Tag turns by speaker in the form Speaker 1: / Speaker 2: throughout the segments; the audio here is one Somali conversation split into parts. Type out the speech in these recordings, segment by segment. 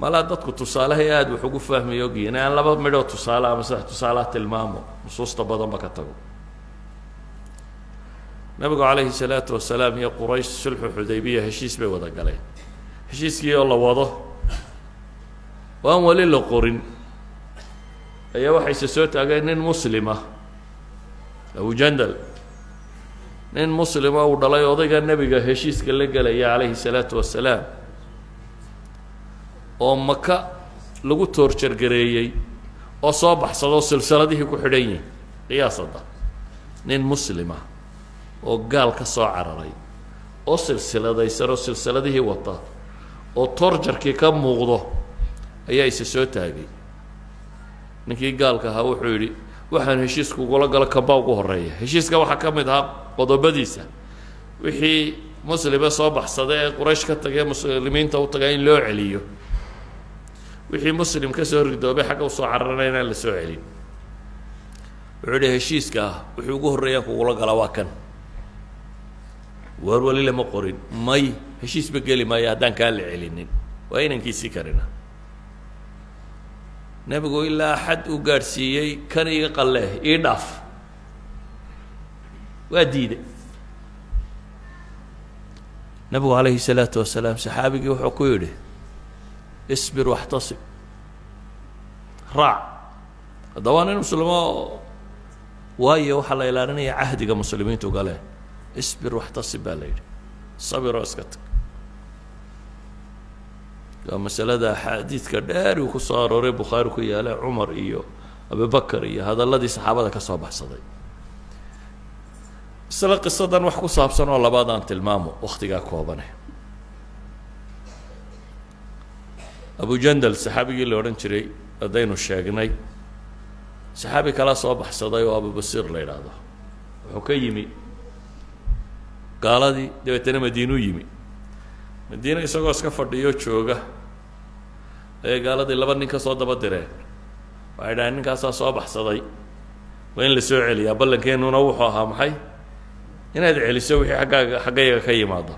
Speaker 1: ما لا dadku tusaalahay aad wax ugu fahmayo inaan laba midho tusaale ama sax tusaalaha tilmaamo nusuusta badan ba ka tago nabigu calayhi salaatu wasalaam iyo quraysh sulhu xudaybiya heshiis bay wada galeen heshiiskii oo la wado waan wali la qorin ayaa waxay soo taageen nin muslima Abu Jandal nin muslima oo dhalay odayga nabiga heshiiska la galay calayhi salaatu wasalaam oo maka lagu torture gareeyay oo soo baxsado silsiladihii ku xidhan yihiin qiyaasada nin muslima oo gaal ka soo cararay oo silsiladihii wata oo torjarkii ka muuqdo ayaa isa soo taagay ninkii gaalka ahaa wuxuu yidhi waxaan heshiisku ugula galo kaba ugu horeeya heshiiska waxaa ka mid ahaa qodobadiisa wixii muslima soo baxsaday ee quraysh ka tagay muslimiinta u tagay in loo celiyo wixii muslim ka soo ridoobay xagga u soo cararnay inaan la soo celin wuxuu yidhi heshiiska wuxuu ugu horeeyaan kugula gala waa kan war wali lama qorin may heshiis ba geli maayo haddaan kaa la celinin waa inankiisii karina nabigu ilaa xad u gaadhsiiyey kan iga qalleeh ii dhaaf waa diiday nabigu calayhi salaatu wasalaam saxaabigii wuxuu ku yidhi isbir waxtasib raac haddaba nin muslimo waayo waxaa la ilaalinaya cahdiga muslimiintu galeen isbir waxtasib baa la yidhi sabiroo iska tag waa masalada xadiidka dheer uu ku soo arooray bukhaari ku yaala cumar iyo abubakar iyo hadalladii saxaabada ka soo baxsaday isla qisadan wax ku saabsan oo labaad aan tilmaamo wakhtigaa koobane abu jandal saxaabigii la odhan jiray haddaynu sheegnay saxaabi kala soo baxsaday oo abubasiir la yidhaahdo wuxuu ka yimi gaaladii dabeetana madiinuu yimi madiina isagoo iska fadhiyo jooga ayay gaaladii laba nin ka soo daba direen waxay dhahaan ninkaasaa soo baxsaday waa in la soo celiyaa ballankeenuna wuxuu ahaa maxay inaad celiso wixii xaggayaga ka yimaado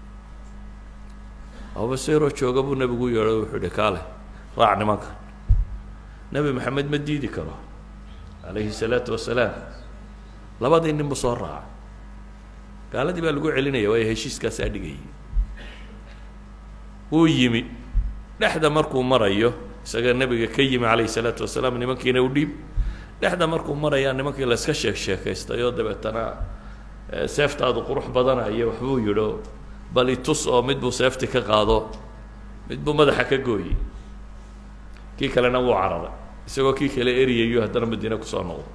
Speaker 1: abubasiiroo jooga buu nebigu u yeedho wuxuu yidhi kaale raac nimanka nebi maxamed ma diidi karo calayhi salaatu wasalaam labadii nin buu soo raaca gaaladii baa lagu celinaya waayo heshiiskaasaa dhigayay wuu yimi dhexda markuu marayo isaga nebiga ka yimi calayhi salaatu wasalaam nimankiina u dhiib dhexda markuu marayaa nimankii la iska sheekaystay oo dabeetana seeftaadu qurux badanayo waxbuu yidho bal itus oo mid buu seefti ka qaado mid buu madaxa ka gooyey kii kalena wuu cararay isagoo kii kale eriyayo haddana madiina kusoo noqdo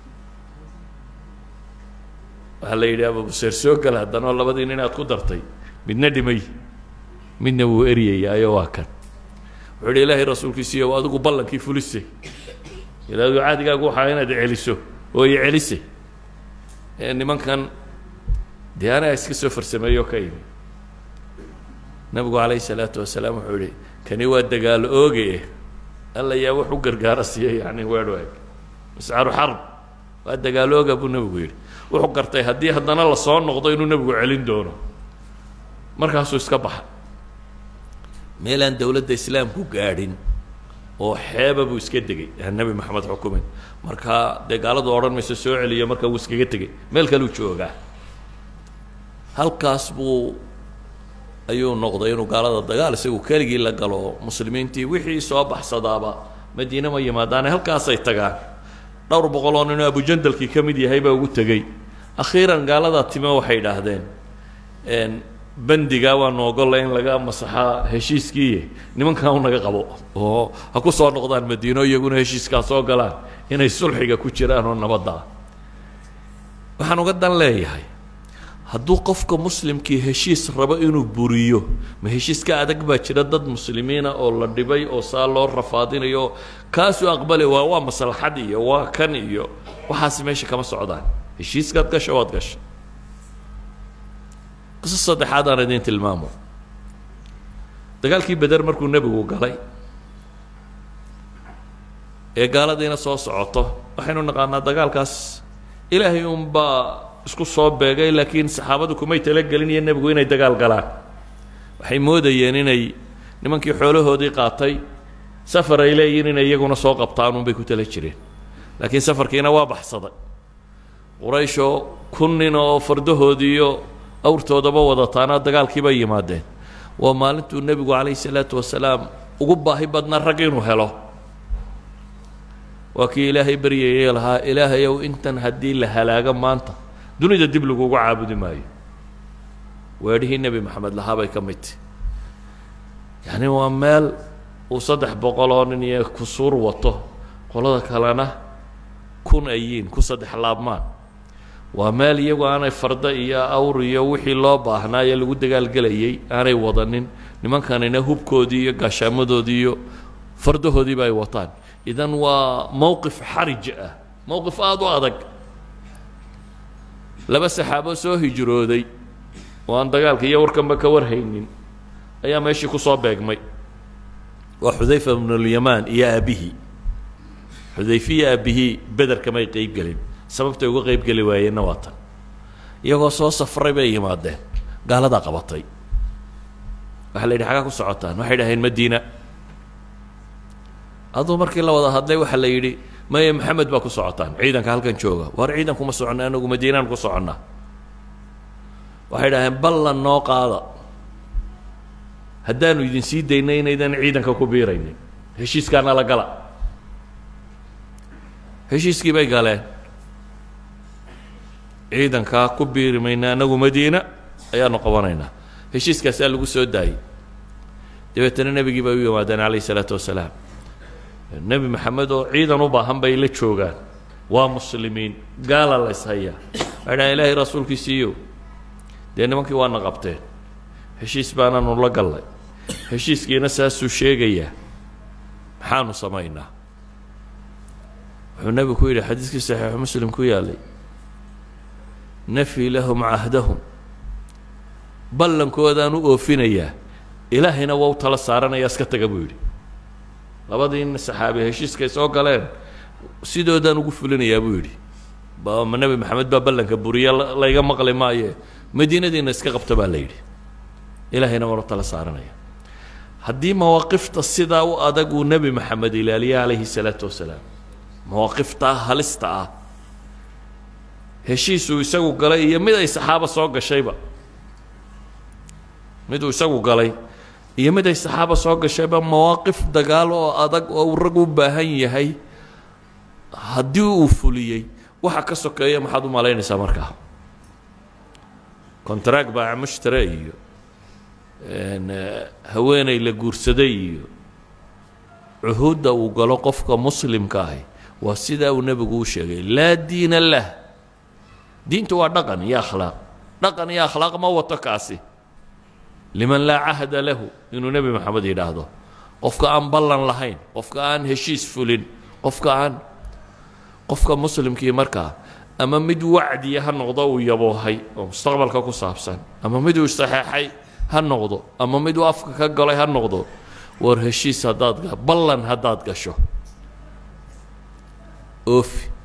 Speaker 1: waxaa la yidhi abubasiir soo gala haddana labadii nin aad ku dartay midna dhimay midna wuu eriyayaayo waa kan wuxuu yidhi ilaahay rasuulkiisiiyo adigu ballankii fulisay ilaadu caadigaagu waxaa inaad celiso oo i celisay nimankan dee anaa iska soo farsameeyo ka yimi nabigu calayhi salaatu wasalaam wuxuu yidhi kani waa dagaal ooge alla yaa wax u gargaara siiya yani weedh waag mascaru xarb waa dagaal ooga buu nabigu yidhi wuxuu gartay haddii haddana la soo noqdo inuu nabigu celin doono markaasuu iska baxa meelaan dowladda islaamku gaadhin oo xeeba buu iska degay aan nebi maxamed xukumin markaa dee gaaladu odhan mayso soo celiyo marka wuu iskaga tegay meel kaluu joogaa halkaas buu ayuu noqday inuu gaalada dagaal isagu keligii la galo muslimiintii wixii soo baxsadaaba madiine ma yimaadaane halkaasay tagaan dhowr boqol oo ninoo abujandalkii ka mid yahay baa ugu tegey akhiiran gaaladaa time waxay idhaahdeen bandigaa waa noogolla in laga masaxaa heshiiskii nimankan u naga qabo oo ha ku soo noqdaan madiino iyaguna heshiiskaa soo galaan inay sulxiga ku jiraan oo nabadda waxaan uga dan leeyahay hadduu qofka muslimkii heshiis rabo inuu buriyo ma heshiiska adag baa jira dad muslimiina oo la dhibay oo saa loo rafaadinayo kaasuu aqbali waa maslaxad iyo waa kan iyo waxaasi meesha kama socdaan heshiiskaad gasho waad gasho qiso saddexaad aan idiin tilmaamo dagaalkii beder markuu nebigu galay ee gaaladiina soo socoto waxaynu naqaanaa dagaalkaas ilaahay unbaa isku soo beegay laakiin saxaabadu kumay talagelin iyo nebigu inay dagaal galaan waxay moodayeen inay nimankii xoolahoodii qaatay safar ay leeyihiin inay iyaguna soo qabtaan unbay ku tala jireen laakiin safarkiina waa baxsaday qurayshoo 1,000 nin oo fardahoodii iyo awrtoodaba wadataana dagaalkii bay yimaadeen waa maalintuu nebigu calayhi salaatu wasalaam ugu baahi badnaa rag inuu helo waa kii ilaahay baryayay lahaa ilaahayow intan haddii la halaago maanta dunida dib lagugu caabudi maayo weedhihii nebi maxamed lahaa bay ka mid tahay yacni waa meel uu 300 oo nin iyo kusuur wato qolada kalena 1,000 ayiin ku 3 laabmaan waa meel iyagu aanay farda iyo awr iyo wixii loo baahnaa ee lagu dagaalgelayay aanay wadanin nimankanina hubkoodii iyo gaashaamadoodii iyo fardahoodiiba ay wataan idan waa mowqif xarij ah mowqif aad u adag laba saxaabo soo hijrooday oo aan dagaalka iyo warkanba ka warhaynin ayaa meeshii ku soo beegmay waa xudayfa ibn al-yamaan iyo aabihii xudayfa iyo aabihii bedar kamay qayb gelin sababtay uga qayb geli waayeenna waa tan iyagoo soo safray bay yimaadeen gaaladaa qabatay waxaa la yidhi xagaa ku socotaan waxay dhaheen madiina aduu markii la wada hadlay waxaa la yidhi maya maxamed baa ku socotaan ciidanka halkan jooga war ciidankuma soconna anagu madiinaan ku soconnaa waxay dhaheen ballan noo qaada haddaanu idin sii daynay inaydan ciidanka ku biiraynin heshiiskaana la gala heshiiskii bay galeen ciidankaa ku biiri mayna anagu madiina ayaanu qabanaynaa heshiiskaasaa lagu soo daayey dabeetana nebigii bay u yimaadeen calayhi salaatu wasalaam nebi maxamed oo ciidan u baahan bay la joogaan waa muslimiin gaala la ishayaa waxay dhahaan ilaahay rasuulkiisiiyo dee nimankii waana qabteen heshiis baananu la gallay heshiiskiina saasuu sheegayaa maxaanu samaynaa wuxuu nebigu ku yidhi xadiiskii saxiixu muslim ku yaalay nafii lahum cahdahum ballankoodaan u oofinayaa ilaahayna waa u tala saaranayaa iska taga buu yidhi labadii saxaabi heshiiskay soo galeen sidoodaan ugu fulinayaa buu yidhi nebi maxamed baa ballanka buriya layga maqli maaye madiinadiina iska qabta baa la yidhi ilaahayna waa u tala saaranaya haddii mawaaqifta sidaa u adag uu nebi maxamed ilaaliya calayhi salaatu wasalaam mawaaqiftaa halista ah heshiisuu isagu galay iyo mid ay saxaabo soo gashayba miduu isagu galay iyo mid ay saxaabo soo gashayba mawaaqif dagaal oo adag oo uu rag u baahan yahay haddii uu fuliyey waxa ka sokeeya maxaad u malaynaysaa markaa kontract baa mushtare iyo haweeney la guursaday iyo cuhuudda uu galo qofka muslimka ahi waa sidaa uu nebigu u sheegay laa diina lah diintu waa dhaqan iyo akhlaaq dhaqan iyo akhlaaq ma wato kaasi liman laa cahda lahu inuu nebi maxamed yidhaahdo qofka aan ballan lahayn qofka aan heshiis fulin qofka muslimkii markaa ama mid wacdiya ha noqdo uu yaboohay oo mustaqbalka ku saabsan ama mid uu saxeexay ha noqdo ama mid uu afka ka galay ha noqdo war heshiis haddaad ballan haddaad gasho oofi